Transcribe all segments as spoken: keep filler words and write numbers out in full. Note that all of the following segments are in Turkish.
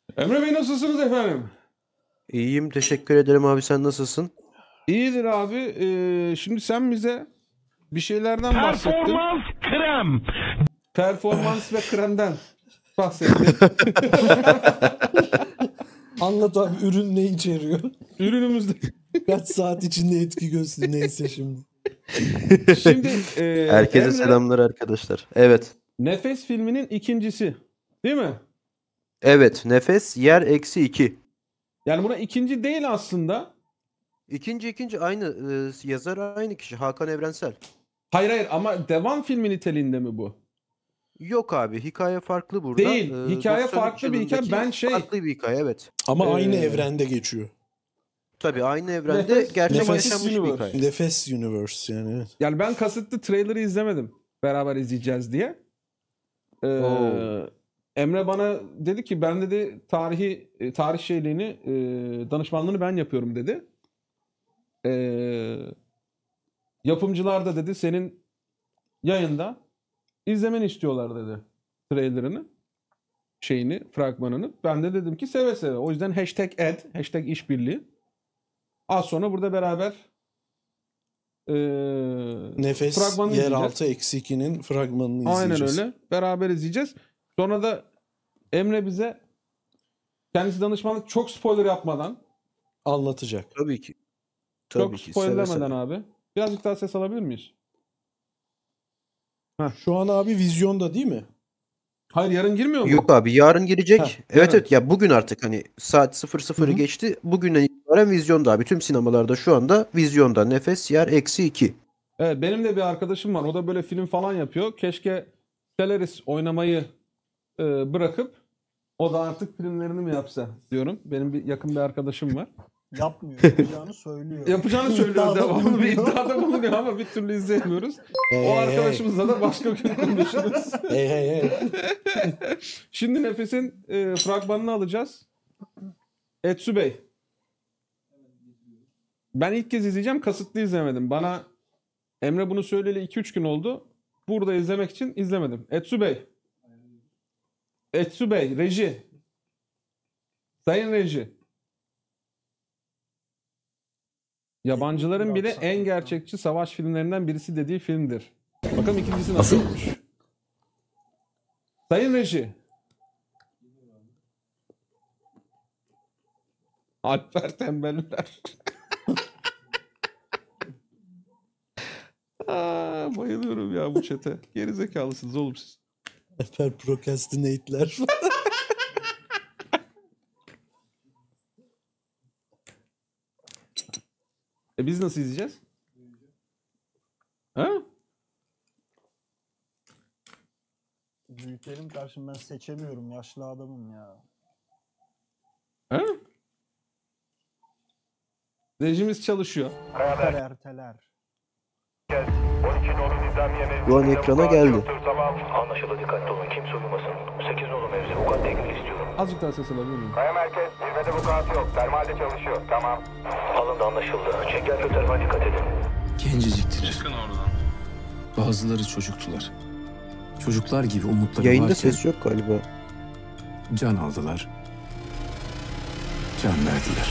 Emre Bey nasılsınız efendim? İyiyim, teşekkür ederim abi. Sen nasılsın? İyidir abi. Ee, şimdi sen bize bir şeylerden bahsettin. Performans krem. Performans ve kremden bahsettin. Anlat abi, ürün ne içeriyor? Ürünümüzde. Kaç saat içinde etki gösteriyor neyse şimdi. Şimdi e, Herkese Emre, selamlar arkadaşlar. Evet. Nefes filminin ikincisi. Değil mi? Evet, nefes yer eksi iki. Yani buna ikinci değil aslında. İkinci ikinci aynı e, yazar aynı kişi Hakan Evrensel. Hayır hayır ama devam filmi niteliğinde mi bu? Yok abi, hikaye farklı burada. Değil. Ee, Hikaye doksan üç farklı bir hikaye. yılındaki Ben şey... Farklı bir hikaye, evet. Ama Ee, aynı evrende geçiyor. Tabii aynı evrende Nefes- gerçek Nefes yaşanmış bir Universe. hikaye. Nefes Universe yani. Evet. Yani ben kasıtlı trailer'ı izlemedim. Beraber izleyeceğiz diye. Ee, Oo. Emre bana dedi ki ben dedi tarihi e, tarih şeyliğini e, danışmanlığını ben yapıyorum dedi. Ee, yapımcılar da dedi senin yayında izlemeni istiyorlar dedi trailerını, şeyini, fragmanını. Ben de dedim ki seve seve. O yüzden hashtag ad, hashtag işbirliği. Az sonra burada beraber e, Nefes fragmanını izleyeceğiz. Yeraltı eksi ikinin fragmanını Aynen izleyeceğiz. öyle. Beraber izleyeceğiz. Sonra da Emre bize kendisi danışmanlık çok spoiler yapmadan, Anlatacak. Tabii ki. Tabii çok ki. Seve spoilerlemeden seve. abi. Birazcık daha ses alabilir miyiz? Şu an abi vizyonda değil mi? Hayır yarın girmiyor mu? Yok abi, yarın girecek. Heh, evet yarın. evet ya, bugün artık hani saat sıfır sıfırı Hı hı. geçti. Bugünden itibaren vizyonda abi. Tüm sinemalarda şu anda vizyonda. Nefes yer eksi iki. Evet, benim de bir arkadaşım var. O da böyle film falan yapıyor. Keşke Stellaris oynamayı e, bırakıp o da artık filmlerini mi yapsa diyorum. Benim bir yakın bir arkadaşım var. Yapmıyor. Yapacağını söylüyor. Yapacağını söylüyor. İddiada Devamlı bir bulunuyor. iddiada bulunuyor ama bir türlü izleyemiyoruz. Hey, O hey, arkadaşımızla da başka gün konuşuruz. hey. Hey hey hey. Şimdi Nefes'in e, fragmanını alacağız. Etsu Bey. Ben ilk kez izleyeceğim. Kasıtlı izlemedim. Bana Emre bunu söyleyeli iki üç gün oldu. Burada izlemek için izlemedim. Etsu Bey. Etsu Bey. Reji. Sayın Reji. Yabancıların bile en gerçekçi savaş filmlerinden birisi dediği filmdir. Bakalım ikincisi nasıl olmuş. Sayın Reji. Alper Tembeller. Aa, bayılıyorum ya bu çete. Gerizekalısınız oğlum siz. Alper procrastinate'ler. E biz nasıl izleyeceğiz? Ha? Büyütelim karşım, ben seçemiyorum. Yaşlı adamım ya. Ha? Rejimiz çalışıyor. Erteler erteler. Şu an ekrana geldi. Anlaşıldı, dikkatli olun. Kimse uyumasın. sekiz nolu mevzi. Vukuatla ilgili istiyorum. Azıcık daha ses alabilir miyim? Kaya merkez, zirvede vukuat yok. Termalde çalışıyor. Tamam. Alındı, anlaşıldı. Çengel köterme dikkat edin. Genceciktiler. Çıkın oradan. Bazıları çocuktular. Çocuklar gibi umutları Yayında varken ses yok galiba. can aldılar. Can verdiler.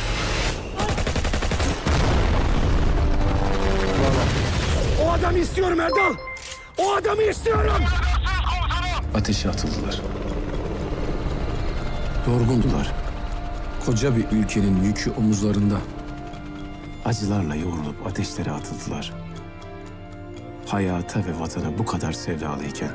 O adamı istiyorum Erdal. O adamı istiyorum. Ateşe atıldılar. Yorgundular. Koca bir ülkenin yükü omuzlarında. Acılarla yoğrulup ateşlere atıldılar. Hayata ve vatana bu kadar sevdalıyken.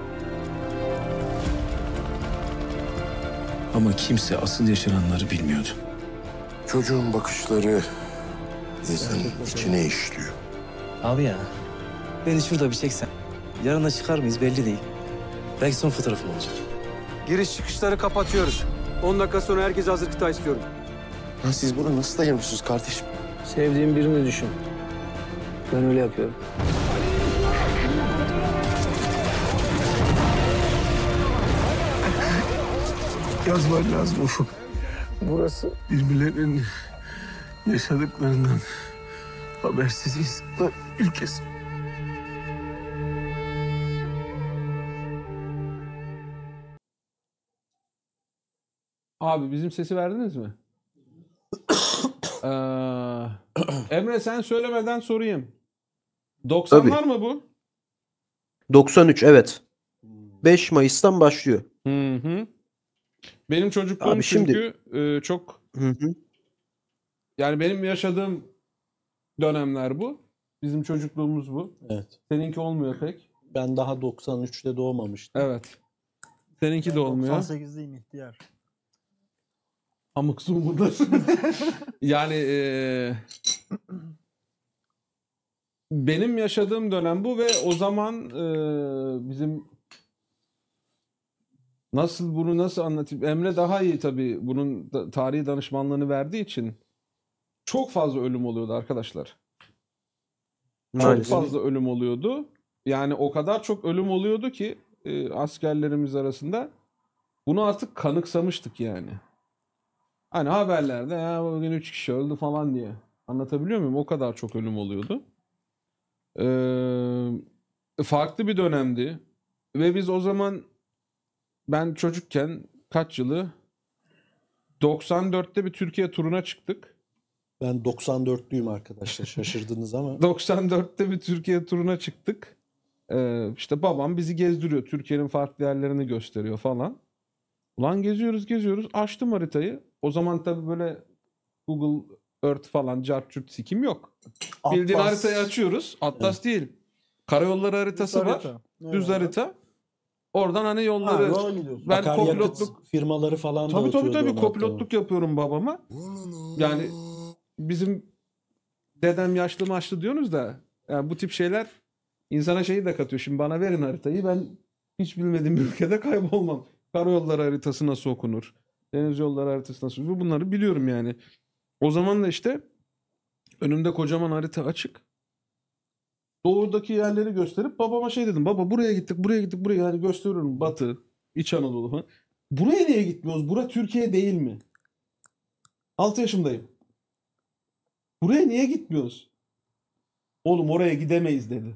Ama kimse asıl yaşananları bilmiyordu. Çocuğun bakışları insanın içine işliyor. Abi ya, beni şurada bir çeksen. Yarına çıkar mıyız belli değil. Belki son fotoğrafım olacak. Giriş çıkışları kapatıyoruz. on dakika sonra herkese hazır kıta istiyorum. Lan siz burada nasıl dayanıyorsunuz kardeşim? Sevdiğim birini düşün. Ben öyle yapıyorum. Yazman lazım Ufuk. Burası birbirlerinin yaşadıklarından habersiz insanlar ülkesi. Abi bizim sesi verdiniz mi? Ee, Emre sen söylemeden sorayım. doksanlar mı bu? doksan üç evet. beş Mayıs'tan başlıyor. Hı hı. Benim çocukluğum Abi şimdi- çünkü e, çok Hı hı. yani benim yaşadığım dönemler bu. Bizim çocukluğumuz bu. Evet. Seninki olmuyor pek. Ben daha doksan üçte doğmamıştım. Evet. Seninki de olmuyor. doksan sekizdeyim ihtiyar. Amık zumurlar. Yani e, benim yaşadığım dönem bu ve o zaman e, bizim nasıl bunu nasıl anlatayım? Emre daha iyi tabii bunun da, tarihi danışmanlığını verdiği için çok fazla ölüm oluyordu arkadaşlar. Çok Maalesef. fazla ölüm oluyordu. Yani o kadar çok ölüm oluyordu ki e, askerlerimiz arasında bunu artık kanıksamıştık yani. Hani haberlerde ya bugün üç kişi öldü falan diye. Anlatabiliyor muyum? O kadar çok ölüm oluyordu. Ee, farklı bir dönemdi. Ve biz o zaman ben çocukken kaç yılı? doksan dörtte bir Türkiye turuna çıktık. Ben doksan dörtlüyüm arkadaşlar. Şaşırdınız ama. doksan dörtte bir Türkiye turuna çıktık. Ee, işte babam bizi gezdiriyor. Türkiye'nin farklı yerlerini gösteriyor falan. Ulan geziyoruz geziyoruz. Açtım haritayı. O zaman tabii böyle Google Earth falan cart curt sikim yok. Bildiğin Atlas. haritayı açıyoruz. Atlas değil. Karayolları haritası Düz var. harita. Düz Evet. harita. Oradan hani Ha, yolları... yola gidiyorsun. Ben Akaryakıt kopilotluk... firmaları falan Tabii tabii dağıtıyordu tabii ona kopilotluk yapıyorum babama. Yani bizim dedem yaşlı maçlı diyorsunuz da yani bu tip şeyler insana şeyi de katıyor. Şimdi bana verin haritayı, ben hiç bilmediğim bir ülkede kaybolmam. Karayolları haritası nasıl okunur? Deniz yolları haritası nasıl okunur? Bunları biliyorum yani. O zaman da işte önümde kocaman harita açık. Doğudaki yerleri gösterip babama şey dedim. Baba buraya gittik, buraya gittik, buraya yani gösteriyorum. Batı, İç Anadolu falan. Buraya niye gitmiyoruz? Bura Türkiye değil mi? altı yaşındayım. Buraya niye gitmiyoruz? Oğlum oraya gidemeyiz dedi.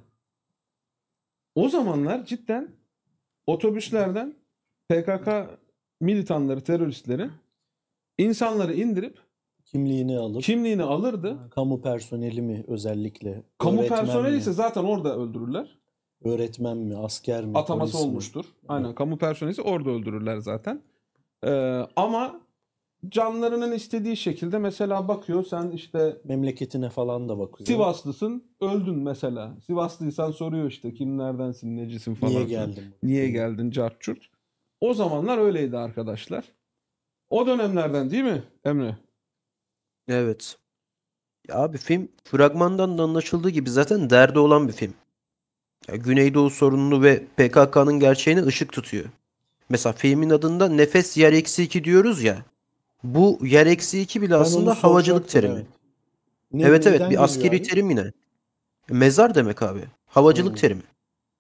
O zamanlar cidden otobüslerden P K K militanları, teröristleri insanları indirip Kimliğini alıp kimliğini alırdı. kamu personeli mi özellikle? Kamu Öğretmen personeli mi? ise zaten orada öldürürler. Öğretmen mi? Asker mi? Ataması polis mi? olmuştur. Aynen, kamu personeli ise orada öldürürler zaten. Ee, ama canlarının istediği şekilde mesela bakıyor, sen işte Memleketine falan da bakıyor. Sivaslısın, öldün mesela. Sivaslıysan soruyor işte kimlerdensin, necisin falan. Niye geldin? Niye geldin, cart curt. O zamanlar öyleydi arkadaşlar. O dönemlerden değil mi Emre? Evet. Ya abi film fragmandan da anlaşıldığı gibi zaten derdi olan bir film. Ya Güneydoğu sorununu ve P K K'nın gerçeğine ışık tutuyor. Mesela filmin adında nefes yer eksi iki diyoruz ya. Bu yer eksi iki bile Ben aslında onu havacılık soracaktım, terimi. evet. Ne- Evet evet neden bir askeri geliyor abi? terim yine. Mezar demek abi. Havacılık Hmm. terimi.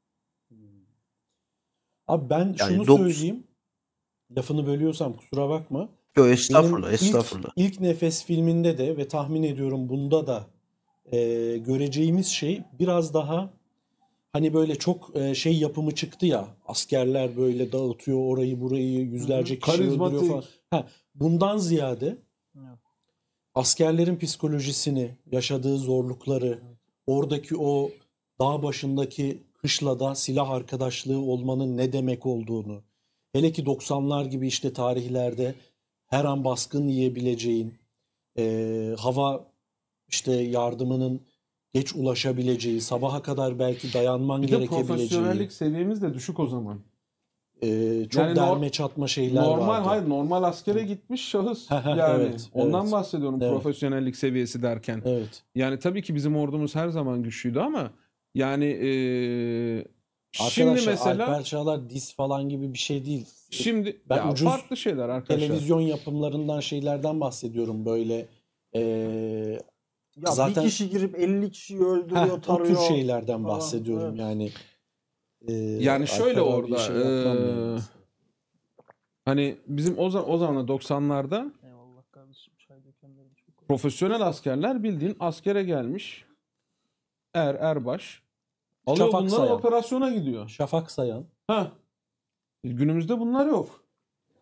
Abi ben Yani şunu dokuz- söyleyeyim. Lafını bölüyorsam kusura bakma. Yo estağfurullah Benim ilk- estağfurullah. İlk Nefes filminde de ve tahmin ediyorum bunda da e, göreceğimiz şey biraz daha hani böyle çok e, şey yapımı çıktı ya, askerler böyle dağıtıyor orayı burayı, yüzlerce kişi öldürüyor Karizmatik. falan. Ha, bundan ziyade Evet. askerlerin psikolojisini, yaşadığı zorlukları, oradaki o dağ başındaki kışlada silah arkadaşlığı olmanın ne demek olduğunu, hele ki doksanlar gibi işte tarihlerde her an baskın yiyebileceğin, e, hava işte yardımının geç ulaşabileceği, sabaha kadar belki dayanman Bir de gerekebileceği, profesyonellik seviyemiz de düşük o zaman. e, çok Yani nor- derme çatma şeyler Normal vardı. hayır normal askere gitmiş şahıs Hı hı, yani. evet, Ondan evet. bahsediyorum Evet. profesyonellik seviyesi derken. Evet. Yani tabii ki bizim ordumuz her zaman güçlüydü ama yani eee, şimdi Arkadaşlar mesela Alper Çağlar diz falan gibi bir şey değil. şimdi Ben ya ucuz farklı şeyler arkadaşlar. televizyon yapımlarından şeylerden bahsediyorum böyle. E, Ya Zaten- bir kişi girip elli kişiyi öldürüyor, heh, o tarıyor. tür şeylerden falan. bahsediyorum Evet. yani. e, Yani şöyle Alper abiye orada, şey yapmam yani. eee, Hani bizim o zaman o zaman doksanlarda Eyvallah kardeşim, çay dökenlerim çok. profesyonel askerler bildiğin askere gelmiş. Er erbaş alıyor Şafak bunları sayan. operasyona gidiyor. Şafak Sayan. Ha. Günümüzde bunlar yok.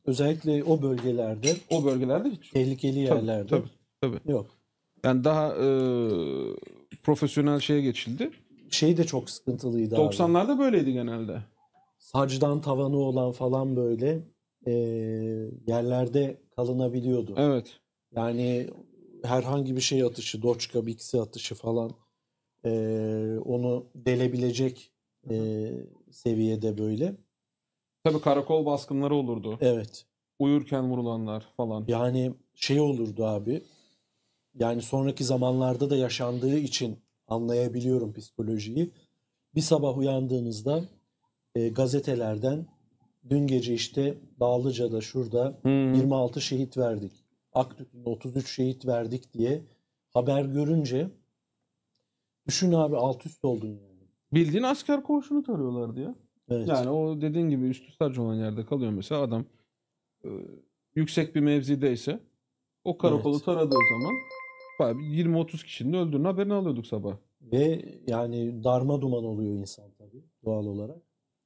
özellikle o bölgelerde, O bölgelerde hiç. tehlikeli Tabii, yerlerde tabii, tabii. yok. Yani daha e, profesyonel şeye geçildi. Şey de çok sıkıntılıydı abi. doksanlarda böyleydi genelde. Sacdan tavanı olan falan böyle e, yerlerde kalınabiliyordu. Evet. Yani herhangi bir şey atışı, Doçka, Bixi atışı falan e, onu delebilecek e, seviyede böyle. Tabii karakol baskınları olurdu. Evet. Uyurken vurulanlar falan. Yani şey olurdu abi. Yani sonraki zamanlarda da yaşandığı için anlayabiliyorum psikolojiyi. Bir sabah uyandığınızda e, gazetelerden dün gece işte Dağlıca'da şurada Hmm. yirmi altı şehit verdik. Aktürk'ün otuz üç şehit verdik diye haber görünce düşün abi, alt üst oldun yani. Bildiğin asker koğuşunu tarıyorlardı ya. Evet. Yani o dediğin gibi üstü sarcı olan yerde kalıyor mesela adam e, yüksek bir mevzideyse o karakolu Evet. taradığı zaman bayağı bir yirmi otuz kişinin öldüğünün haberini alıyorduk sabah. Ve yani darma duman oluyor insan tabii doğal olarak.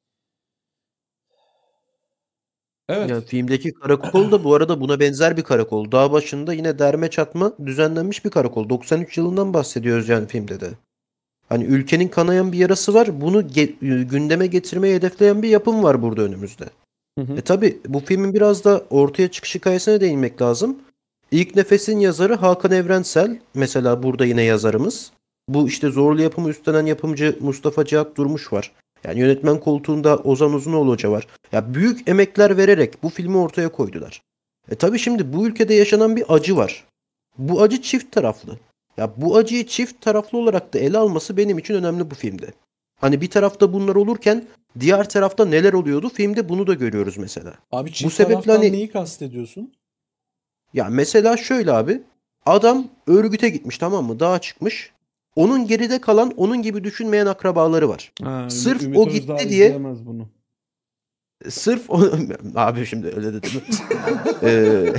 Evet. Yani filmdeki karakol da bu arada buna benzer bir karakol. Dağ başında yine derme çatma düzenlenmiş bir karakol. doksan üç yılından bahsediyoruz yani filmde de. Hani ülkenin kanayan bir yarası var. Bunu ge- gündeme getirmeyi hedefleyen bir yapım var burada önümüzde. Hı hı. E tabi bu filmin biraz da ortaya çıkış hikayesine değinmek lazım. İlk Nefes'in yazarı Hakan Evrensel. Mesela burada yine yazarımız. Bu işte zorlu yapımı üstlenen yapımcı Mustafa Cihat Durmuş var. Yani yönetmen koltuğunda Ozan Uzunoğlu Hoca var. Ya büyük emekler vererek bu filmi ortaya koydular. E tabi şimdi bu ülkede yaşanan bir acı var. Bu acı çift taraflı. Ya bu acıyı çift taraflı olarak da ele alması benim için önemli bu filmde. Hani bir tarafta bunlar olurken diğer tarafta neler oluyordu? Filmde bunu da görüyoruz mesela. Abi çift Bu sebeple taraftan hani neyi kastediyorsun? ya mesela şöyle abi. Adam örgüte gitmiş, tamam mı? Dağa çıkmış. Onun geride kalan, onun gibi düşünmeyen akrabaları var. Ha, Ümit- Sırf Ümit o Özdağ gitti diye izleyemez bunu. sırf o... Abi şimdi öyle dedim. Ee,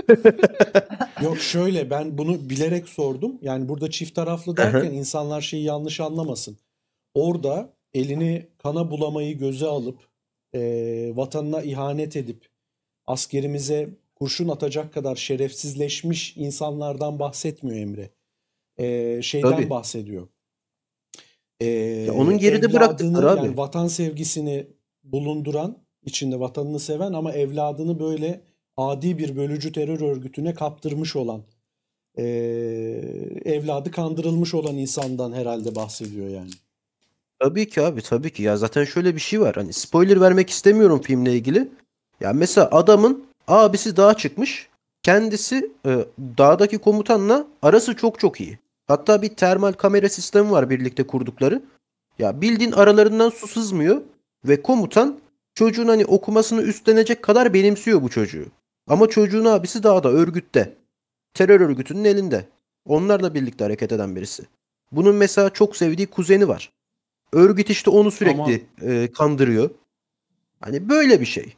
Yok şöyle, ben bunu bilerek sordum. Yani burada çift taraflı derken insanlar şeyi yanlış anlamasın. Orada elini kana bulamayı göze alıp e, vatanına ihanet edip askerimize kurşun atacak kadar şerefsizleşmiş insanlardan bahsetmiyor Emre. E, şeyden Tabii. bahsediyor. E, Ya onun geride bıraktıkları evladını, abi. yani vatan sevgisini bulunduran, içinde vatanını seven ama evladını böyle adi bir bölücü terör örgütüne kaptırmış olan, e, evladı kandırılmış olan insandan herhalde bahsediyor yani. Tabii ki abi, tabii ki. Ya zaten şöyle bir şey var. Hani spoiler vermek istemiyorum filmle ilgili. Ya mesela adamın abisi dağa çıkmış. Kendisi e, dağdaki komutanla arası çok çok iyi. Hatta bir termal kamera sistemi var birlikte kurdukları. Ya bildiğin aralarından su sızmıyor ve komutan çocuğun hani okumasını üstlenecek kadar benimsiyor bu çocuğu. Ama çocuğun abisi dağda, örgütte. Terör örgütünün elinde. Onlarla birlikte hareket eden birisi. Bunun mesela çok sevdiği kuzeni var. Örgüt işte onu sürekli e, kandırıyor. Hani böyle bir şey.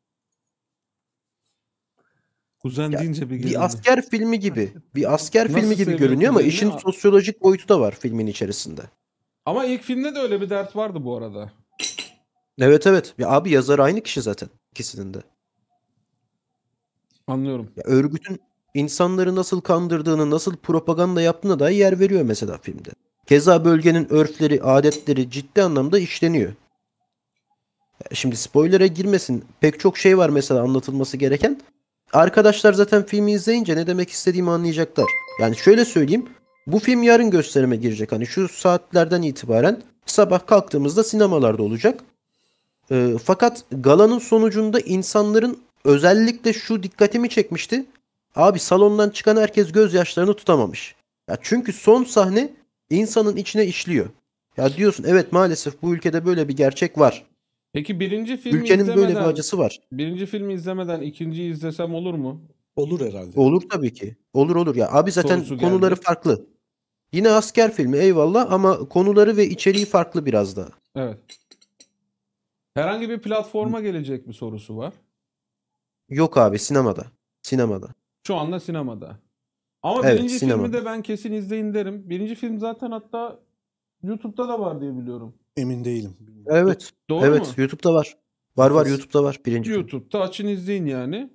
Kuzen Ya, deyince bir bir gerildi. asker filmi gibi. Bir asker Nasıl filmi gibi seviyor görünüyor ama kuzenini? işin A- sosyolojik boyutu da var filmin içerisinde. Ama ilk filmde de öyle bir dert vardı bu arada. Evet evet. Ya abi yazar aynı kişi zaten ikisinin de. Anlıyorum. Ya örgütün insanları nasıl kandırdığını, nasıl propaganda yaptığına da yer veriyor mesela filmde. Keza bölgenin örfleri, adetleri ciddi anlamda işleniyor. Ya şimdi spoiler'a girmesin. Pek çok şey var mesela anlatılması gereken. Arkadaşlar zaten filmi izleyince ne demek istediğimi anlayacaklar. Yani şöyle söyleyeyim. Bu film yarın gösterime girecek. Hani şu saatlerden itibaren sabah kalktığımızda sinemalarda olacak. Ee, fakat galanın sonucunda insanların özellikle şu dikkatimi çekmişti. Abi salondan çıkan herkes gözyaşlarını tutamamış. Ya çünkü son sahne insanın içine işliyor. Ya diyorsun evet maalesef bu ülkede böyle bir gerçek var. Peki birinci filmi Ülkenin izlemeden, böyle bir acısı var. birinci filmi izlemeden ikinciyi izlesem olur mu? Olur herhalde. Olur tabii ki. Olur olur ya. Abi zaten Sorusu konuları geldi. farklı. Yine asker filmi eyvallah ama konuları ve içeriği farklı biraz daha. Evet. Herhangi bir platforma gelecek mi sorusu var. Yok abi sinemada. Sinemada. Şu anda sinemada. Ama Evet, birinci sinemada. filmi de ben kesin izleyin derim. Birinci film zaten hatta YouTube'da da var diye biliyorum. Emin değilim. Evet. Doğru evet mu? YouTube'da var. Var var Nefes. YouTube'da var birinci film. YouTube'da açın izleyin yani.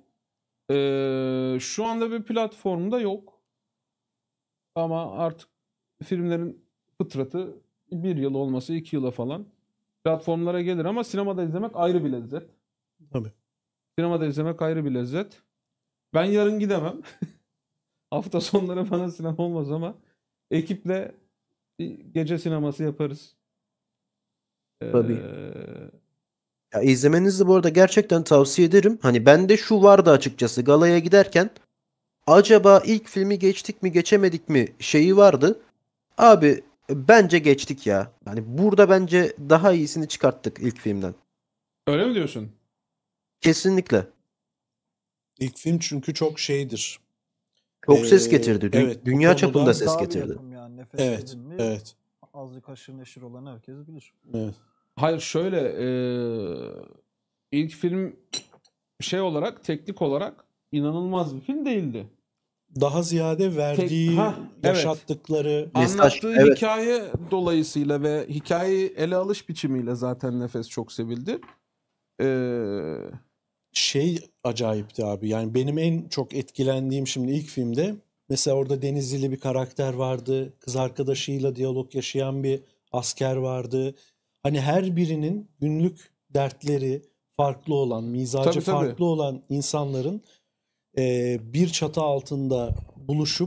Ee, şu anda bir platformda yok. Ama artık filmlerin fıtratı bir yıl olması iki yıla falan platformlara gelir ama sinemada izlemek ayrı bir lezzet. Tabii. Sinemada izlemek ayrı bir lezzet. Ben yarın gidemem. Hafta sonları bana sinema olmaz ama ekiple bir gece sineması yaparız. Ee, Tabii. Ya izlemenizi bu arada gerçekten tavsiye ederim. Hani bende şu vardı açıkçası galaya giderken acaba ilk filmi geçtik mi geçemedik mi şeyi vardı. Abi bence geçtik ya. Hani burada bence daha iyisini çıkarttık ilk filmden. Öyle mi diyorsun? Kesinlikle. İlk film çünkü çok şeydir. Çok ses Ee, getirdi. Dü- evet, bu Dünya konuda çapında ses Daha bir getirdi. yapım yani. Nefes Evet, dedin mi, evet, azıcık haşır neşir olan herkes bilir. evet. Hayır şöyle eee, ilk film şey olarak teknik olarak inanılmaz bir film değildi. Daha ziyade verdiği, Hah, evet. yaşattıkları Mesaj, Anlattığı evet. hikaye dolayısıyla ve hikayeyi ele alış biçimiyle zaten Nefes çok sevildi. Eee, şey acayipti abi. Yani benim en çok etkilendiğim şimdi ilk filmde mesela orada Denizli'li bir karakter vardı. Kız arkadaşıyla diyalog yaşayan bir asker vardı. Hani her birinin günlük dertleri farklı olan, mizacı Tabii, tabii. farklı olan insanların e, bir çatı altında buluşup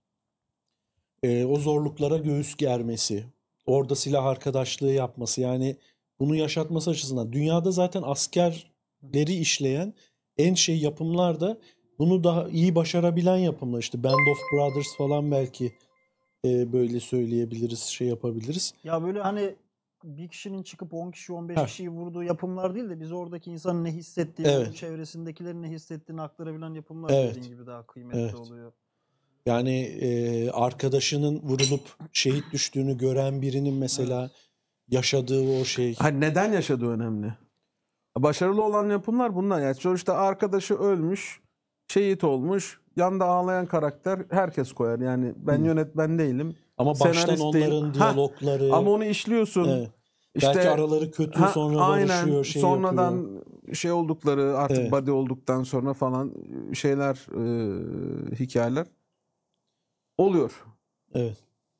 e, o zorluklara göğüs germesi, orada silah arkadaşlığı yapması, yani bunu yaşatması açısından dünyada zaten askerleri işleyen en şey yapımlar da bunu daha iyi başarabilen yapımlar. İşte Band of Brothers falan belki e, böyle söyleyebiliriz, şey yapabiliriz. Ya böyle hani bir kişinin çıkıp on kişi on beş Heh. kişiyi vurduğu yapımlar değil de biz oradaki insanın ne hissettiğini, Evet. onun çevresindekilerin ne hissettiğini aktarabilen yapımlar Evet. dediğin gibi daha kıymetli Evet. oluyor. Yani e, arkadaşının vurulup şehit düştüğünü gören birinin mesela yaşadığı o şey. hani neden yaşadığı önemli. Başarılı olan yapımlar bunlar. Yani sonuçta arkadaşı ölmüş, şehit olmuş, yanda ağlayan karakter herkes koyar. Yani ben Hı. yönetmen değilim. Ama baştan senarist değilim. onların Ha, diyalogları. Ama onu işliyorsun. Evet. İşte Belki araları kötü, ha, sonra aynen, barışıyor, şey sonradan yapıyor. şey oldukları artık Evet. body olduktan sonra falan şeyler e, hikayeler oluyor. Evet.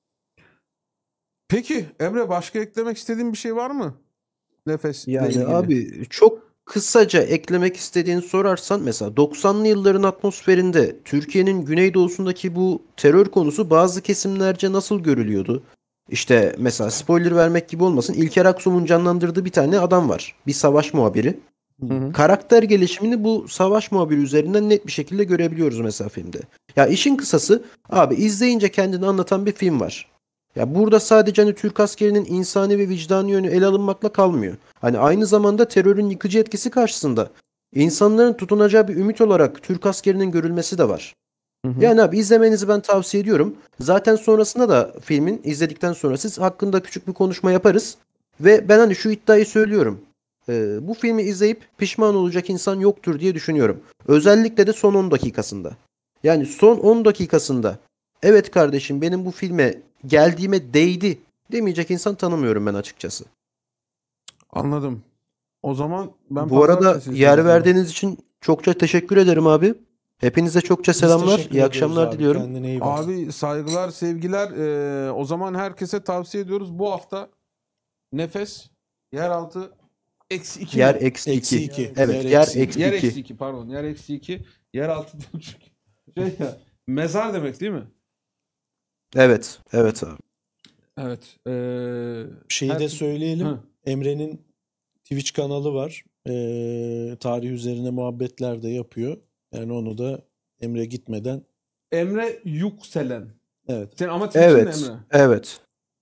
Peki Emre başka eklemek istediğin bir şey var mı? Nefesle Yani ilgili. abi çok kısaca eklemek istediğini sorarsan mesela doksanlı yılların atmosferinde Türkiye'nin güneydoğusundaki bu terör konusu bazı kesimlerce nasıl görülüyordu? İşte mesela spoiler vermek gibi olmasın, İlker Aksum'un canlandırdığı bir tane adam var. Bir savaş muhabiri. Hı hı. Karakter gelişimini bu savaş muhabiri üzerinden net bir şekilde görebiliyoruz mesela filmde. Ya işin kısası abi izleyince kendini anlatan bir film var. Ya burada sadece hani Türk askerinin insani ve vicdani yönü ele alınmakla kalmıyor. Hani aynı zamanda terörün yıkıcı etkisi karşısında insanların tutunacağı bir ümit olarak Türk askerinin görülmesi de var. Hı hı. Yani abi izlemenizi ben tavsiye ediyorum. Zaten sonrasında da filmin izledikten sonra siz hakkında küçük bir konuşma yaparız. Ve ben hani şu iddiayı söylüyorum. Ee, bu filmi izleyip pişman olacak insan yoktur diye düşünüyorum. Özellikle de son on dakikasında. Yani son on dakikasında evet kardeşim benim bu filme geldiğime değdi demeyecek insan tanımıyorum ben açıkçası. Anladım. O zaman ben Bu arada pazartesi yer izleyeceğim. verdiğiniz için çokça teşekkür ederim abi. Hepinize çokça Biz selamlar. teşekkür İyi ediyoruz akşamlar abi. diliyorum. Kendine iyi bak. Abi saygılar, sevgiler. Ee, o zaman herkese tavsiye ediyoruz. Bu hafta Nefes, Yeraltı, eksi iki Yer mi? eksi Eksi iki. iki. Evet Yer yer eksi eksi Yer iki. eksi iki pardon. Yer eksi iki. Yeraltı çünkü şey ya, mezar demek değil mi? Evet. Evet abi. Evet. Ee, Şeyi de herkes- söyleyelim. Hı. Emre'nin Twitch kanalı var. Ee, tarih üzerine muhabbetler de yapıyor. Yani onu da Emre gitmeden. Emre Yükselen. Evet. Sen ama Twitch'in Evet. Emre. Evet.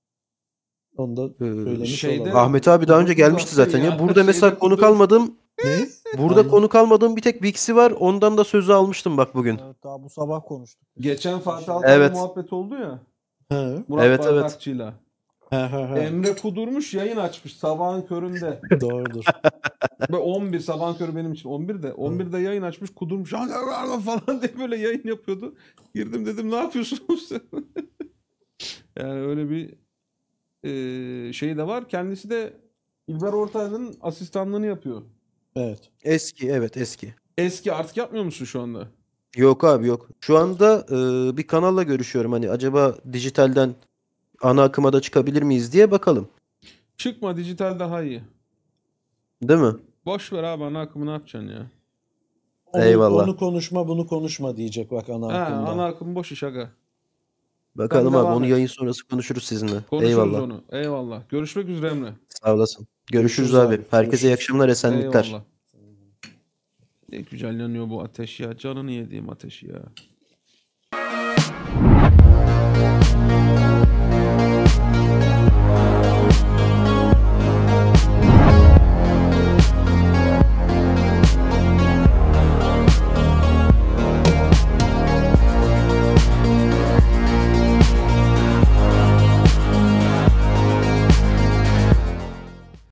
Onu da Ee, söylemiş şeyde- olalım. Ahmet abi daha önce dokuz gelmişti hafta zaten ya. ya. Burada mesela Şeyde konuk kutlamış. almadığım Ne? burada Aynen. konuk almadığım bir tek Vix'i var. Ondan da sözü almıştım bak bugün. Evet, daha bu sabah konuştuk. Geçen Fatih Altaylı Evet. muhabbet oldu ya. Ha. Murat Evet, evet. Bardakçı'yla. Ha, ha, ha. Emre kudurmuş yayın açmış sabahın köründe. Doğrudur. Ve on bir sabahın körü benim için on birde. on birde yayın açmış kudurmuş. "Ya, ya, ya" falan diye böyle yayın yapıyordu. Girdim dedim ne yapıyorsunuz sen? Yani öyle bir e, şey de var. Kendisi de İlber Ortaylı'nın asistanlığını yapıyor. Evet. Eski, evet eski. Eski artık yapmıyor musun şu anda? Yok abi yok. Şu anda e, bir kanalla görüşüyorum. Hani acaba dijitalden ana akıma da çıkabilir miyiz diye bakalım. Çıkma, dijital daha iyi. Değil mi? Boş ver abi, ana akımı ne yapacaksın ya? Onu, Eyvallah. onu konuşma bunu konuşma diyecek bak ana Ha, akımda. ana akım boş iş aga. Bakalım Sen abi devam onu et. yayın sonrası konuşuruz sizinle. Konuşuruz Eyvallah. onu. Eyvallah. Görüşmek üzere Emre. Sağ olasın. Görüşürüz, Görüşürüz abi. abi. Herkese iyi Görüşürüz. akşamlar, esenlikler. Eyvallah. Ne güzel yanıyor bu ateş ya. Canını yediğim ateş ya.